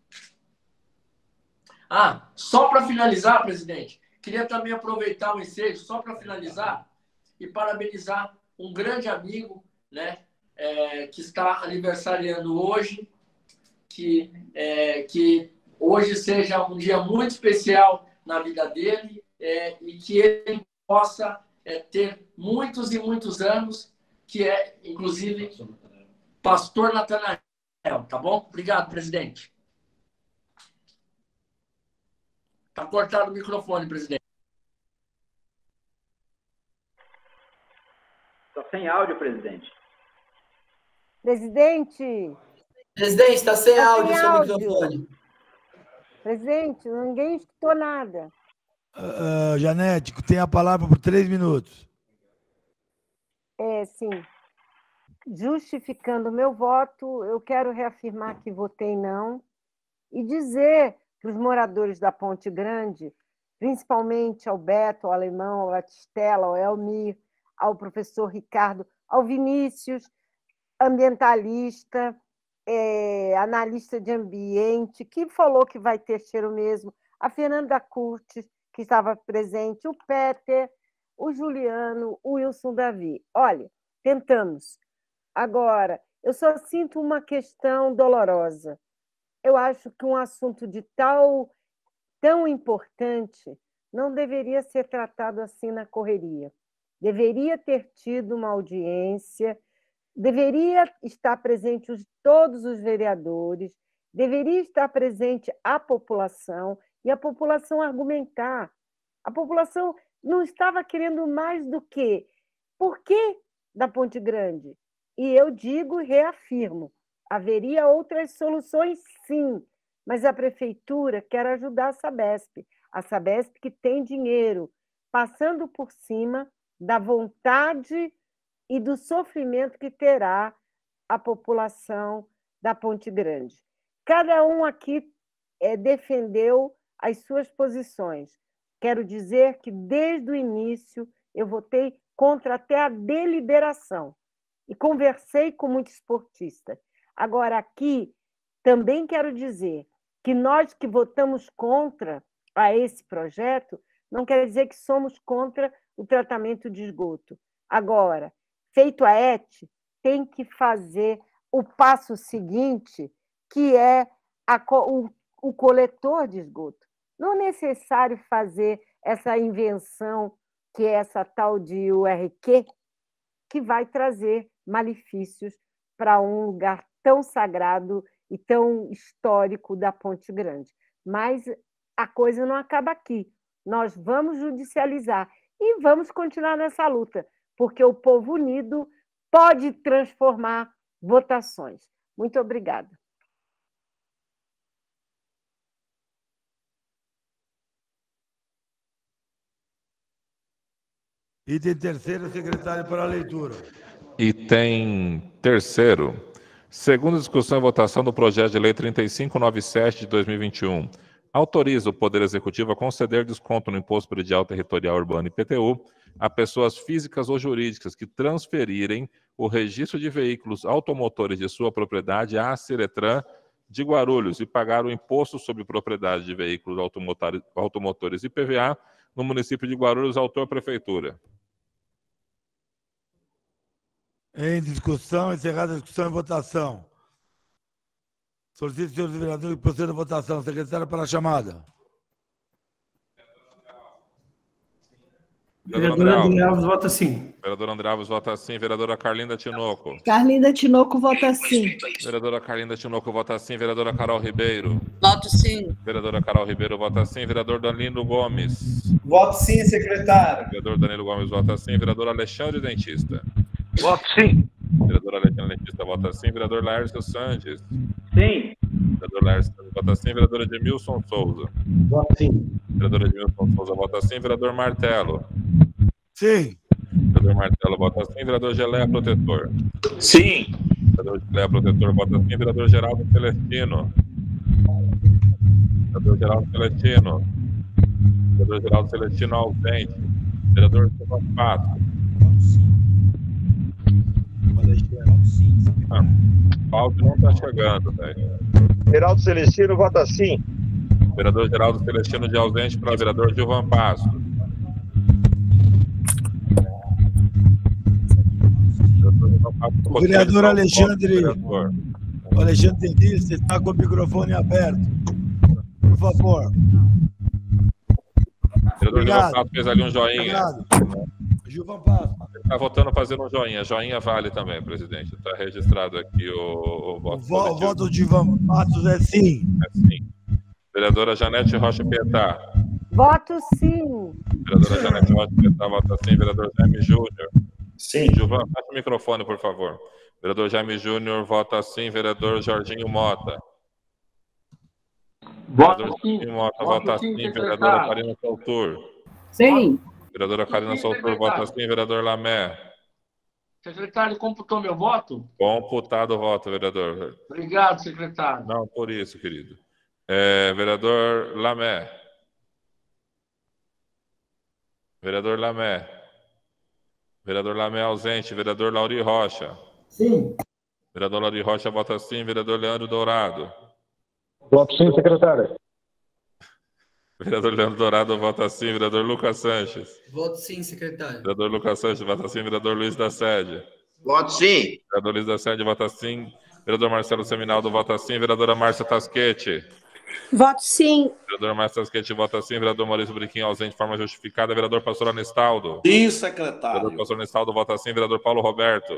Só para finalizar, presidente, queria também aproveitar o ensejo, só para finalizar, e parabenizar um grande amigo, né, que está aniversariando hoje, que hoje seja um dia muito especial na vida dele e que ele possa ter muitos e muitos anos, que é, inclusive, pastor Natanael, tá bom? Obrigado, presidente. Está cortado o microfone, presidente. Está sem áudio, presidente. Presidente. Presidente, está sem áudio seu microfone. Presidente, ninguém escutou nada. Janete, tem a palavra por 3 minutos. Sim. Justificando o meu voto, eu quero reafirmar que votei não e dizer para os moradores da Ponte Grande, principalmente ao Beto, ao Alemão, ao Batistella, ao Elmir, ao professor Ricardo, ao Vinícius, ambientalista, analista de ambiente, que falou que vai ter cheiro mesmo, a Fernanda Curtis, que estava presente, o Peter, o Juliano, o Wilson Davi. Olha, tentamos. Agora, eu só sinto uma questão dolorosa. Eu acho que um assunto de tão importante não deveria ser tratado assim na correria. Deveria ter tido uma audiência, deveria estar presente todos os vereadores, deveria estar presente a população e a população argumentar. A população não estava querendo mais do que por que da Ponte Grande? E eu digo e reafirmo, haveria outras soluções, sim, mas a prefeitura quer ajudar a Sabesp que tem dinheiro, passando por cima da vontade e do sofrimento que terá a população da Ponte Grande. Cada um aqui defendeu as suas posições. Quero dizer que, desde o início, eu votei contra até a deliberação e conversei com muitos esportistas. Agora, aqui, também quero dizer que nós que votamos contra esse projeto, não quer dizer que somos contra o tratamento de esgoto. Agora, feito a ET, tem que fazer o passo seguinte, que é o coletor de esgoto. Não é necessário fazer essa invenção, que é essa tal de URQ, que vai trazer malefícios para um lugar tão sagrado e tão histórico da Ponte Grande. Mas a coisa não acaba aqui. Nós vamos judicializar e vamos continuar nessa luta, porque o povo unido pode transformar votações. Muito obrigada. Item terceiro, secretário, para a leitura. Item terceiro. Segunda discussão e votação do projeto de lei 3597 de 2021. Autoriza o Poder Executivo a conceder desconto no Imposto Predial Territorial Urbano IPTU a pessoas físicas ou jurídicas que transferirem o registro de veículos automotores de sua propriedade à Ciretran de Guarulhos e pagar o imposto sobre propriedade de veículos automotores IPVA no município de Guarulhos, autor prefeitura. Em discussão, encerrada a discussão e votação. Solicito, senhores vereadores, que proceda a votação. Secretário, para a chamada. Vereador André Alves vota sim. Vereador André Alves vota sim. Vereadora Carlinda Tinoco. Carlinda Tinoco vota sim. Vereadora Carlinda Tinoco vota sim. Vereadora Carol Ribeiro. Voto sim. Vereadora Carol Ribeiro vota sim. Vereador Danilo Gomes. Voto sim, secretário. Vereador Danilo Gomes vota sim. Vereador Alexandre Dentista. Voto sim. Vereador Alexandre Dentista vota sim. Vereador Laércio Sanches. Sim. Vereador Laércio Sanches vota sim. Vereador Edmilson Souza. Voto sim. Vereador Edmilson Souza vota sim. Vereador Martelo. Sim. Vereador Martelo vota sim. Vereador Geleia Protetor. Sim. Vereador Geleia Protetor vota sim. Vereador Geraldo Celestino. Vereador Geraldo Celestino. Vereador Geraldo Celestino ausente. Vereador Silva Pato. O áudio não está chegando, velho. Geraldo Celestino vota sim. Vereador Geraldo Celestino de ausente para vereador Gilvan Passo. O vereador Alexandre Dentista está com o microfone aberto. Por favor. Vereador Gilvan Passo fez ali um joinha. Obrigado. Gilvan Passo. Está votando fazendo um joinha. Joinha vale também, presidente. Está registrado aqui o voto. O voto de Gilvan Passo é sim. É sim. Vereadora Janete Rocha Pietá. Voto sim. Vereadora Janete Rocha Pietá vota sim. Vereador Jaime Júnior. Sim. Gilvan, baixa o microfone, por favor. Vereador Jaime Júnior vota sim. Vereador Jorginho Mota. Vereador Jorginho Mota vota sim. Vereadora Karina Saltur. Sim. Vereadora Karina Saltur vota sim. Vereador Lamé. Secretário, computou meu voto? Computado o voto, vereador. Obrigado, secretário. Não, por isso, querido. Vereador Lamé. Vereador Lamé. Vereador Lamé ausente. Vereador Lauri Rocha. Sim. Vereador Lauri Rocha vota sim. Vereador Leandro Dourado. Voto sim, secretário. Vereador Leandro Dourado vota sim. Vereador Lucas Sanches. Voto sim, secretário. Vereador Lucas Sanches vota sim. Vereador Luiz da Sede. Voto sim. Vereador Luiz da Sede vota sim. Vereador Marcelo Seminaldo vota sim. Vereadora Márcia Tasquete. Voto sim. Vereador Márcia Tasquete vota sim. Vereador Maurício Briquinho ausente de forma justificada. Vereador Pastor Anestaldo. Sim, secretário. Vereador Pastor Anestaldo vota sim. Vereador Paulo Roberto.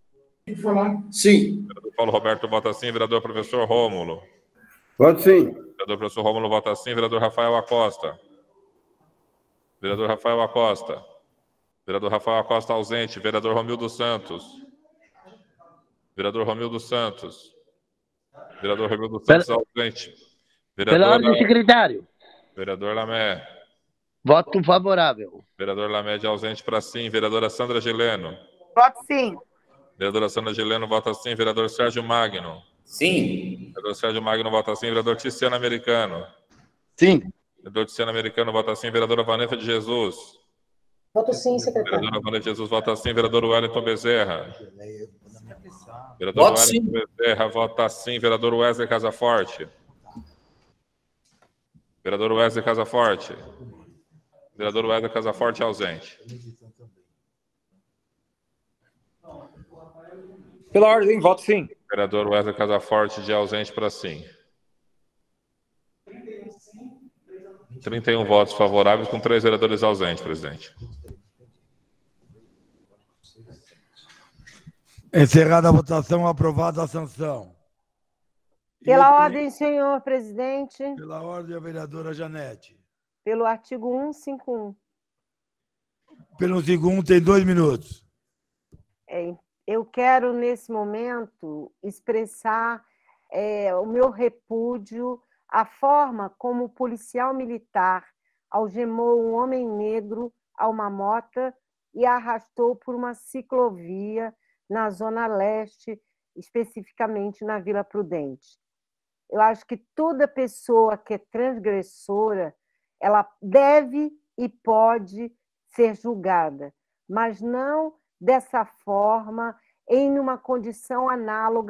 Sim. Vereador Paulo Roberto vota sim. Vereador Professor Rômulo. Voto sim. Vereador Professor Rômulo vota sim. Vereador Rafael Acosta. Vereador Rafael Acosta. Vereador Rafael Acosta ausente. Vereador Romildo Santos. Vereador Romildo Santos. Vereador Romildo Santos ausente. Pela ordem, secretário. Vereador Lamé. Voto favorável. Vereador Lamé de ausente para sim. Vereadora Sandra Gileno. Voto sim. Vereadora Sandra Gileno vota sim. Vereador Sérgio Magno. Sim. Vereador Sérgio Magno vota sim. Vereador Tiziano Americano. Sim. Vereador Tiziano Americano vota sim. Vereadora Vanessa de Jesus. Voto sim, secretário. Vereadora Vanessa de Jesus vota sim. Vereador Wellington Bezerra. Vereador Voto Wellington Bezerra vota sim. Vereador Wesley Casaforte. Vereador Wesley Casaforte. Vereador Wesley Casaforte ausente. Pela ordem, voto sim. Vereador Wesley Casaforte de ausente para sim. 31 votos favoráveis com 3 vereadores ausentes, presidente. Encerrada a votação, aprovada a sanção. Pela ordem, senhor presidente. Pela ordem, a vereadora Janete. Pelo artigo 151. Pelo segundo, tem 2 minutos. Eu quero, nesse momento, expressar o meu repúdio à forma como o policial militar algemou um homem negro a uma mota e a arrastou por uma ciclovia na Zona Leste, especificamente na Vila Prudente. Eu acho que toda pessoa que é transgressora, ela deve e pode ser julgada, mas não dessa forma, em uma condição análoga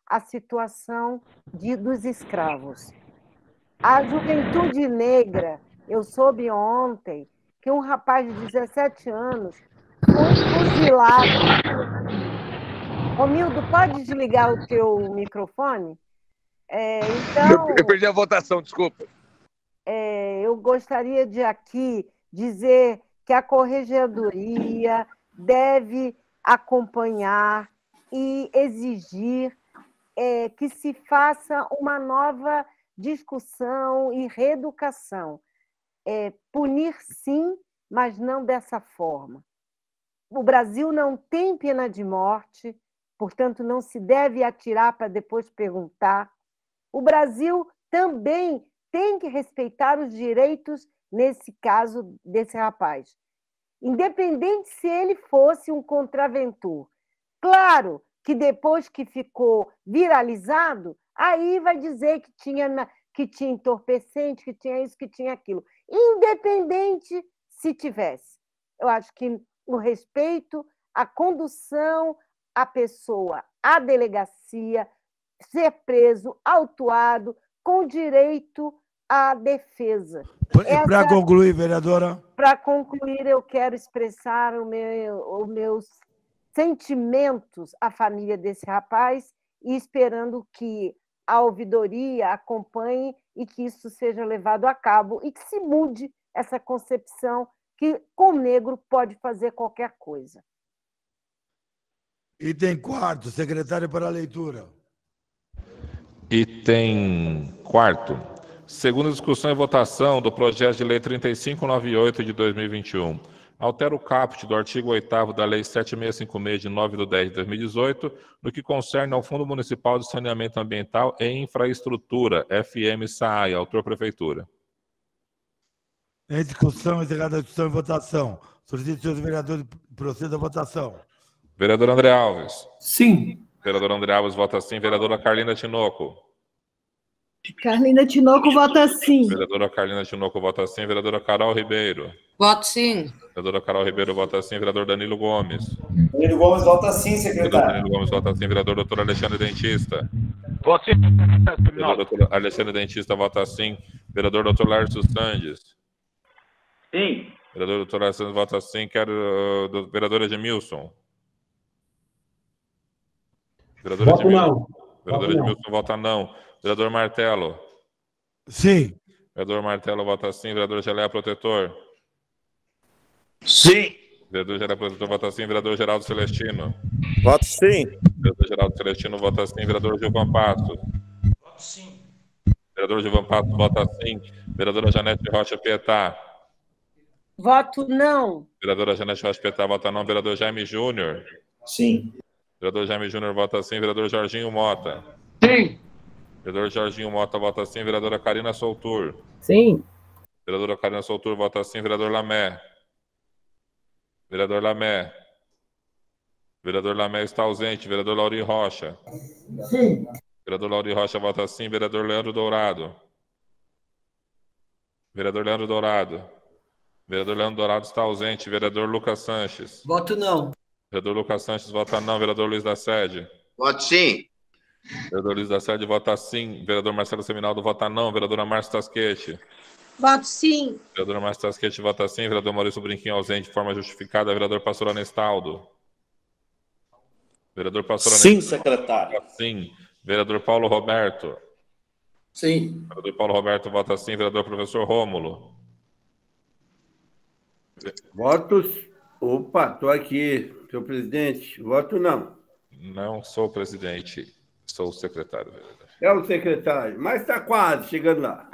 a situação dos escravos. A juventude negra, eu soube ontem que um rapaz de 17 anos foi fuzilado. Romildo, pode desligar o teu microfone? Então, Eu perdi a votação, desculpa. eu gostaria de aqui dizer que a Corregedoria deve acompanhar e exigir que se faça uma nova discussão e reeducação. Punir sim, mas não dessa forma. O Brasil não tem pena de morte, portanto, não se deve atirar para depois perguntar. O Brasil também tem que respeitar os direitos, nesse caso, desse rapaz. Independente se ele fosse um contraventor. Claro que depois que ficou viralizado, aí vai dizer que tinha entorpecente, que tinha isso, que tinha aquilo. Independente se tivesse. Eu acho que o respeito, a condução, a pessoa, a delegacia, ser preso, autuado, com direito à defesa. Para concluir, vereadora. Para concluir, eu quero expressar os meus sentimentos à família desse rapaz e esperando que a ouvidoria acompanhe e que isso seja levado a cabo e que se mude essa concepção que com negro pode fazer qualquer coisa. Item 4, secretário para a leitura. Item 4. Segunda discussão e votação do projeto de lei 3598 de 2021. Altera o caput do artigo 8º da lei 7656 de 9/10/2018, no que concerne ao Fundo Municipal de Saneamento Ambiental e Infraestrutura, FM-SAAI, autor Prefeitura. Em discussão, encerrada a discussão e votação. Solicito, senhores vereadores, proceda à votação. Vereador André Alves. Sim. Vereador André Alves vota sim. Vereadora Carlina Tinoco. Carlina Tinoco vota sim. Vereadora Carlina Tinoco vota sim. Vereadora Carol Ribeiro. Voto sim. Vereadora Carol Ribeiro vota sim. Vereador Danilo Gomes. Danilo Gomes vota sim, Vereador secretário. Danilo Gomes vota sim. Vereador doutor Alexandre Dentista. Voto sim. Vereador doutor Alexandre Dentista vota sim. Vereador doutor Lárcio Sandes. Sim. Vereador doutor Lárcio Sandes vota sim. Quero do vereador Edmilson. Vereador Voto Edmilson. não. Vereador Edmilson vota não. Vereador Martelo. Sim. Vereador Martelo vota sim. Vereador Geleia Protetor. Sim. Vereador Geleia Protetor vota sim. Vereador Geraldo Celestino. Voto sim. Vereador Geraldo Celestino vota sim. Vereador Gilvan Passos. Voto sim. Vereador Gilvan Passos vota sim. Vereadora Janete Rocha Pietá. Voto não. Vereadora Janete Rocha Pietá vota não. Vereador Jaime Júnior. Sim. Vereador Jaime Júnior vota sim. Vereador Jorginho Mota. Sim. Vereador Jorginho Mota vota sim. Vereadora Karina Soltur. Sim. Vereadora Karina Soltur vota sim. Vereador Lamé. Vereador Lamé. Vereador Lamé está ausente. Vereador Lauri Rocha. Sim. Vereador Lauri Rocha vota sim. Vereador Leandro Dourado. Vereador Leandro Dourado. Vereador Leandro Dourado está ausente. Vereador Lucas Sanches. Voto não. Vereador Lucas Sanches vota não. Vereador Luiz da Sede. Voto sim. Vereador Luiz da Sede vota sim. Vereador Marcelo Seminaldo vota não. Vereadora Márcia Tasquete. Voto sim. Vereadora Márcia Tasquete vota sim. Vereador Maurício Brinquinho ausente de forma justificada. Vereador Pastor Anestaldo. Vereador Pastor Sim, Anestaldo. secretário. Sim. Vereador Paulo Roberto. Sim. Vereador Paulo Roberto vota sim. Vereador Professor Rômulo. Votos. Opa, estou aqui, senhor presidente. Voto não. Não sou presidente, sou o secretário. Vereador. É o secretário, mas está quase chegando lá.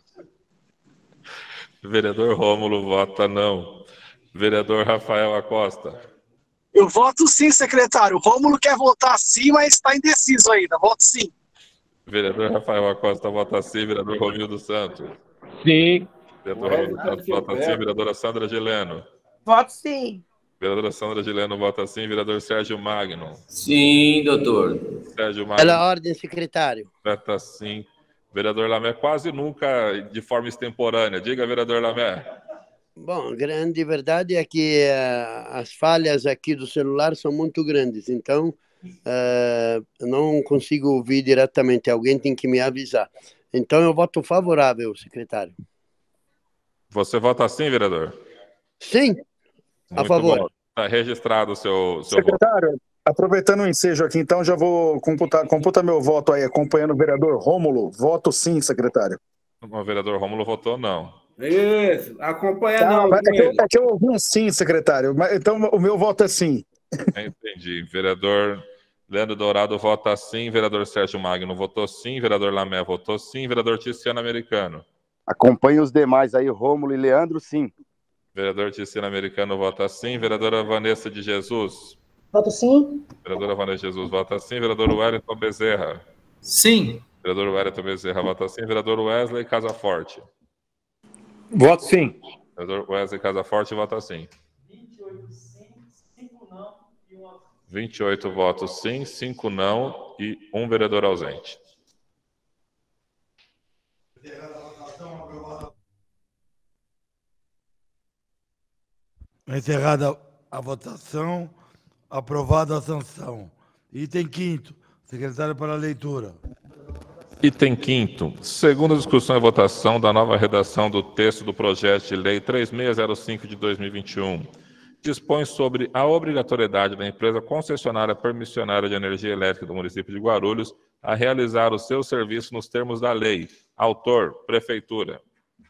Vereador Rômulo vota não. Vereador Rafael Acosta. Eu voto sim, secretário. O Rômulo quer votar sim, mas está indeciso ainda. Voto sim. Vereador Rafael Acosta vota sim. Vereador Romildo Santos. Sim. Vereador Romildo Santos vota sim. Vereadora Sandra Gileno. Voto sim. Vereadora Sandra Gileno vota sim. Vereador Sérgio Magno. Sim, doutor. Sérgio Magno. Pela ordem, secretário. Vota sim. Vereador Lamé, quase nunca de forma extemporânea. Diga, vereador Lamé. Bom, a grande verdade é que as falhas aqui do celular são muito grandes, então não consigo ouvir diretamente, alguém tem que me avisar. Então, eu voto favorável, secretário. Você vota sim, vereador? Sim, a favor. Está registrado o seu Secretário, voto. Aproveitando o ensejo aqui, então, já vou computa meu voto aí, acompanhando o vereador Rômulo. Voto sim, secretário. O vereador Rômulo votou não. Isso, acompanha não. É que eu ouvi um sim, secretário. Então, o meu voto é sim. Entendi. Vereador Leandro Dourado vota sim, vereador Sérgio Magno votou sim, vereador Lamé votou sim, vereador Tiziano Americano. Acompanhe os demais aí, Rômulo e Leandro, sim. Vereador Tiziano Americano vota sim, vereadora Vanessa de Jesus. Voto sim. Vereadora Vanessa de Jesus vota sim, vereador Wellington Bezerra. Sim. Vereador Wellington Bezerra vota sim, vereador Wesley Casaforte. Voto sim. Vereador Wesley Casaforte vota sim. 28 votos sim, 5 não e 1 vereador ausente. Encerrada a votação, aprovada a sanção. Item 5º, secretário para a leitura. Item 5º, segunda discussão e votação da nova redação do texto do projeto de lei 3605 de 2021. Dispõe sobre a obrigatoriedade da empresa concessionária permissionária de energia elétrica do município de Guarulhos a realizar o seu serviço nos termos da lei. Autor, Prefeitura.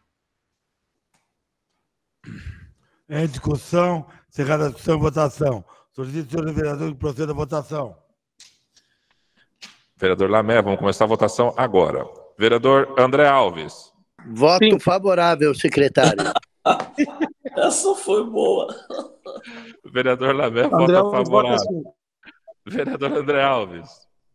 Em discussão, encerrada a discussão e votação. Solicito, senhor vereador, que proceda a votação. Vereador Lamé, vamos começar a votação agora. Vereador André Alves. Voto favorável, secretário. Essa foi boa. Vereador Lamé, vota favorável. Vereador André Alves.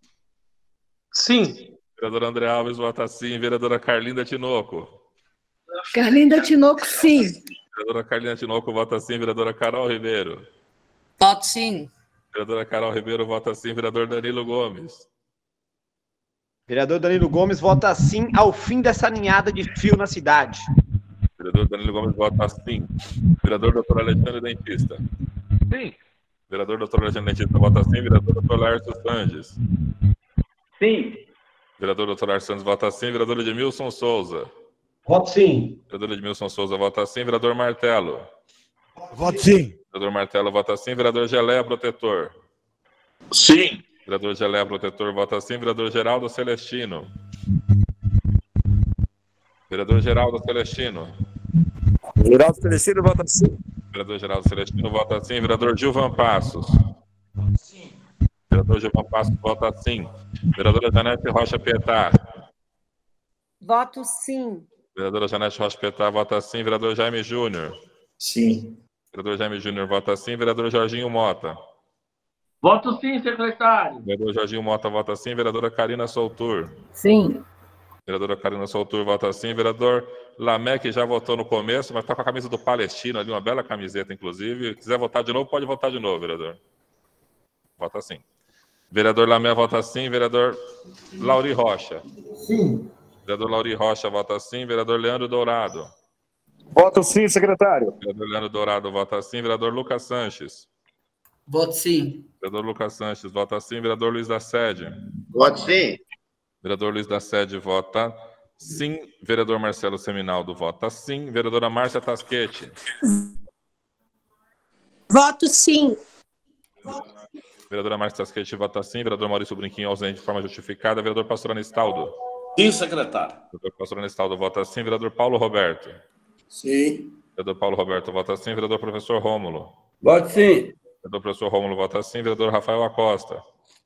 Sim. Vereador André Alves vota sim. Vereadora Carlinda Tinoco. Carlinda Tinoco, sim. Vereadora Carlinda Tinoco vota sim. Vereadora Carol Ribeiro. Voto sim. Vereadora Carol Ribeiro vota sim. Vereador Danilo Gomes. Vereador Danilo Gomes vota sim ao fim dessa ninhada de fio na cidade. Vereador Danilo Gomes vota sim. Vereador Dr. Alexandre Dentista. Sim. Vereador Dr. Alexandre Dentista vota sim. Vereador Dr. Lárcio Sanches. Sim. Vereador Dr. Lárcio Sanches vota sim. Vereador Edmilson Souza. Voto sim. Vereador Edmilson Souza vota sim. Vereador Martelo. Voto sim. Vereador Martelo vota sim. Vereador Geleia Protetor. Sim. Vereador Geleia Protetor vota sim. Vereador Geraldo Celestino. Vereador Geraldo Celestino. Geraldo Celestino vota sim. Vereador Geraldo Celestino vota sim. Vereador Gilvan Passos. Sim. Vereador Gilvan Passos vota sim. Vereadora Janete Rocha Pietá. Voto sim. Vereadora Janete Rocha Pietá vota sim. Vereador Jaime Júnior. Sim. Vereador Jaime Júnior vota sim. Vereador Jorginho Mota. Voto sim, secretário. Vereador Jorginho Mota vota sim. Vereadora Karina Soutur. Sim. Vereadora Karina Soutur vota sim. Vereador Lamé, que já votou no começo, mas está com a camisa do Palestino ali, uma bela camiseta, inclusive. Se quiser votar de novo, pode votar de novo, vereador. Vota sim. Vereador Lamé vota sim. Vereador Lauri Rocha. Sim. Vereador Lauri Rocha vota sim. Vereador Leandro Dourado. Voto sim, secretário. Vereador Leandro Dourado vota sim. Vereador Lucas Sanches. Voto sim. Vereador Lucas Sanches vota sim. Vereador Luiz da Sede. Voto sim. Vereador Luiz da Sede vota sim. Vereador Marcelo Seminaldo vota sim. Vereadora Márcia Tasquete. Voto sim. Vereadora Márcia Tasquete vota sim. Vereador Maurício Brinquinho ausente de forma justificada. Vereador Pastor Anistaldo. Sim, secretário. Vereador Pastor Anistaldo vota sim. Vereador Paulo Roberto. Sim. Vereador Paulo Roberto vota sim. Vereador Professor Rômulo. Voto sim. Vereador Professor Rômulo vota sim. Vereador Rafael Acosta.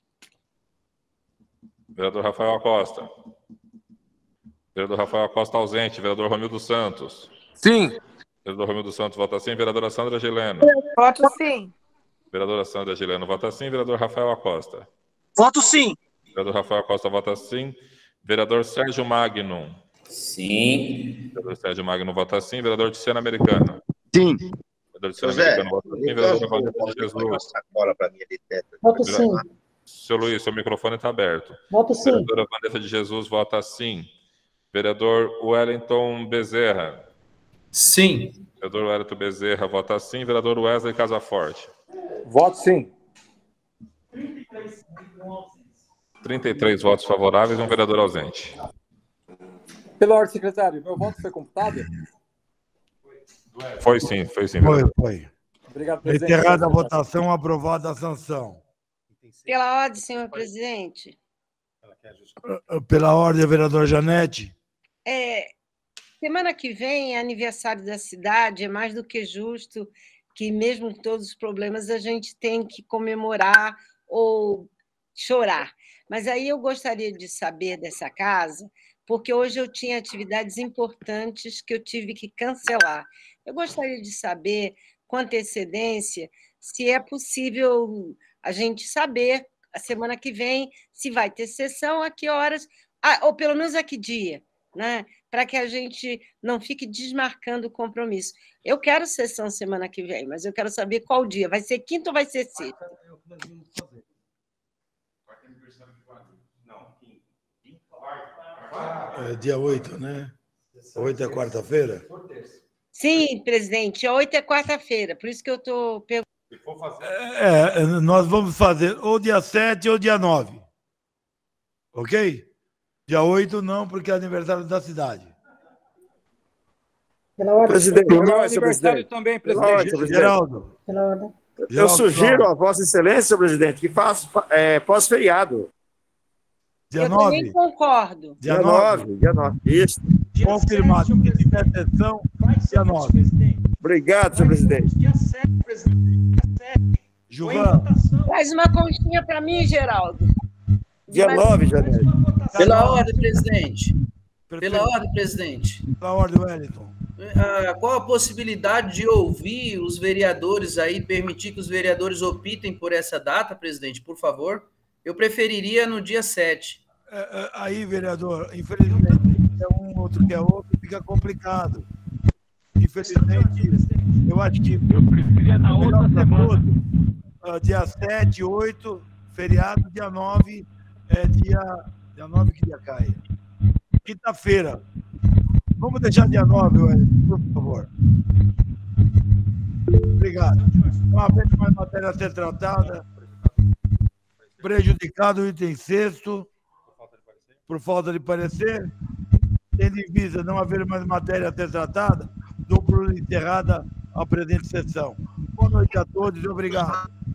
Vereador Rafael Acosta. Vereador Rafael Acosta ausente. Vereador Romildo Santos. Sim. Vereador Romildo Santos vota sim. Vereadora Sandra Gileno. Voto sim. Vereadora Sandra Gileno vota sim. Vereador Rafael Acosta. Voto sim. Vereador Rafael Acosta vota sim. Vereador Sérgio Magno. Sim. Vereador Sérgio Magno vota sim. Vereador Tiziano Americano. Sim. Vereador Tiziano Americano vota sim. Vereadora Vanessa de Jesus. Voto sim. Seu Luiz, seu microfone está aberto. Voto sim. Vereadora Vanessa de Jesus vota sim. Vereador Wellington Bezerra. Sim. Vereador Wellington Bezerra vota sim. Vereador Wesley Casaforte. Voto sim. 33 votos favoráveis e um vereador ausente. Pela ordem, secretário, meu voto foi computado? Foi sim, foi sim. Foi. Obrigado, presidente. Encerrada a votação, aprovada a sanção. Pela ordem, senhor presidente. Pela ordem, vereador Janete. Semana que vem é aniversário da cidade, é mais do que justo que, mesmo com todos os problemas, a gente tem que comemorar ou chorar. Mas aí eu gostaria de saber dessa casa, porque hoje eu tinha atividades importantes que eu tive que cancelar. Eu gostaria de saber, com antecedência, se é possível a gente saber, a semana que vem, se vai ter sessão, a que horas, ou pelo menos a que dia, né? Para que a gente não fique desmarcando o compromisso. Eu quero sessão semana que vem, mas eu quero saber qual dia. Vai ser quinta ou vai ser sexta? Dia 8, né? 8 é quarta-feira? Sim, presidente, 8 é quarta-feira, por isso que eu estou perguntando. Nós vamos fazer ou dia 7 ou dia 9. Ok? Dia 8 não, porque é aniversário da cidade. Presidente, o meu aniversário também, presidente. Geraldo. Eu sugiro a Vossa Excelência, presidente, que faça pós-feriado. Dia 9? Também concordo. Dia 9. Isso. Confirmado. Se tiver sessão, dia 9. Obrigado, senhor presidente. Dia 7, presidente. Gilvan. Faz uma conchinha para mim, Geraldo. Dia 9, Janete. Pela ordem, presidente. Pela ordem, presidente. Pela ordem, Wellington. Qual a possibilidade de ouvir os vereadores aí, permitir que os vereadores optem por essa data, presidente, por favor? Eu preferiria no dia 7. Aí, vereador, infelizmente, é um, outro que é outro, fica complicado. Infelizmente, eu acho que eu preferia na outra semana. Dia 7, 8, feriado, dia 9, dia 9 que dia cai? Quinta-feira. Vamos deixar dia 9, Wellington, por favor. Obrigado. Uma vez mais matéria a ser tratada. Prejudicado o item 6º, por falta de parecer, tendo em vista não haver mais matéria a ser tratada, dou por encerrada a presente sessão. Boa noite a todos e obrigado.